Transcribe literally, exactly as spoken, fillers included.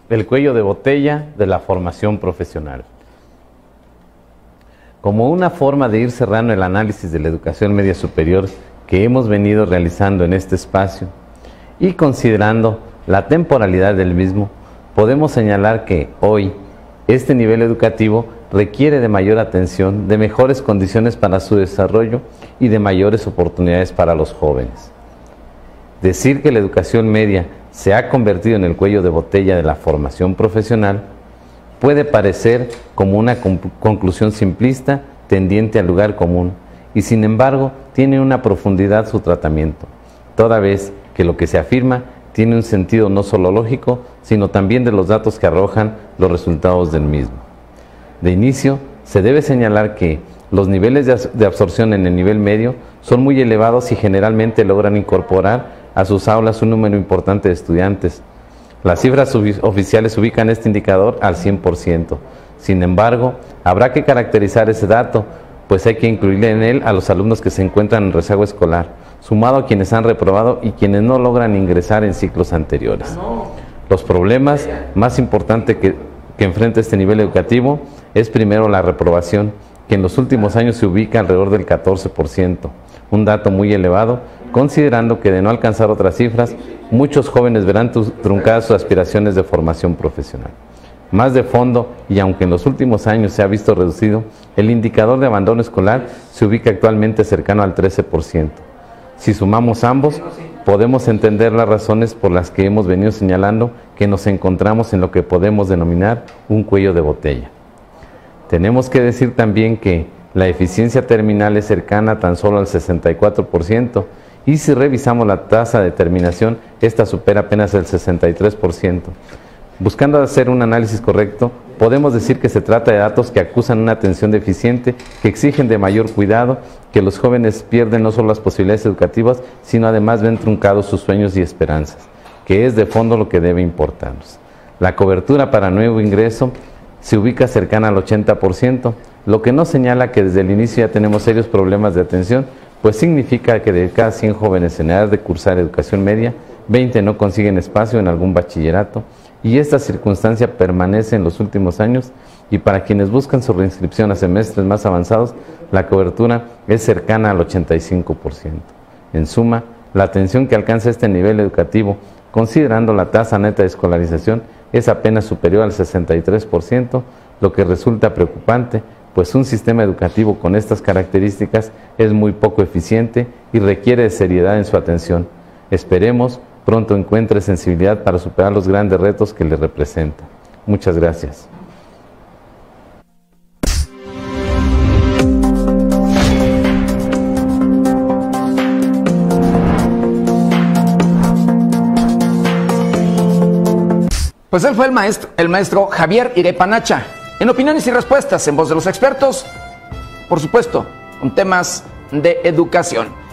el cuello de botella de la formación profesional. Como una forma de ir cerrando el análisis de la educación media superior que hemos venido realizando en este espacio y considerando la temporalidad del mismo, podemos señalar que hoy este nivel educativo requiere de mayor atención, de mejores condiciones para su desarrollo y de mayores oportunidades para los jóvenes. Decir que la educación media se ha convertido en el cuello de botella de la formación profesional puede parecer como una conclusión simplista tendiente al lugar común y sin embargo tiene una profundidad su tratamiento, toda vez que lo que se afirma tiene un sentido no solo lógico, sino también de los datos que arrojan los resultados del mismo. De inicio, se debe señalar que los niveles de absorción en el nivel medio son muy elevados y generalmente logran incorporar a sus aulas un número importante de estudiantes. Las cifras oficiales ubican este indicador al cien por ciento. Sin embargo, habrá que caracterizar ese dato, pues hay que incluir en él a los alumnos que se encuentran en rezago escolar, sumado a quienes han reprobado y quienes no logran ingresar en ciclos anteriores. Los problemas más importantes que, que enfrenta este nivel educativo es primero la reprobación, que en los últimos años se ubica alrededor del catorce por ciento, un dato muy elevado, considerando que de no alcanzar otras cifras, muchos jóvenes verán truncadas sus aspiraciones de formación profesional. Más de fondo, y aunque en los últimos años se ha visto reducido, el indicador de abandono escolar se ubica actualmente cercano al trece por ciento. Si sumamos ambos, podemos entender las razones por las que hemos venido señalando que nos encontramos en lo que podemos denominar un cuello de botella. Tenemos que decir también que la eficiencia terminal es cercana tan solo al sesenta y cuatro por ciento y si revisamos la tasa de terminación, esta supera apenas el sesenta y tres por ciento. Buscando hacer un análisis correcto, podemos decir que se trata de datos que acusan una atención deficiente, que exigen de mayor cuidado, que los jóvenes pierden no solo las posibilidades educativas, sino además ven truncados sus sueños y esperanzas, que es de fondo lo que debe importarnos. La cobertura para nuevo ingreso se ubica cercana al ochenta por ciento, lo que no señala que desde el inicio ya tenemos serios problemas de atención, pues significa que de cada cien jóvenes en edad de cursar educación media, veinte no consiguen espacio en algún bachillerato, y esta circunstancia permanece en los últimos años, y para quienes buscan su reinscripción a semestres más avanzados, la cobertura es cercana al ochenta y cinco por ciento. En suma, la atención que alcanza este nivel educativo, considerando la tasa neta de escolarización, es apenas superior al sesenta y tres por ciento, lo que resulta preocupante, pues un sistema educativo con estas características es muy poco eficiente y requiere de seriedad en su atención. Esperemos pronto encuentre sensibilidad para superar los grandes retos que le representan. Muchas gracias. Pues él fue el maestro, el maestro Javier Irepanacha, en opiniones y respuestas en voz de los expertos, por supuesto, con temas de educación.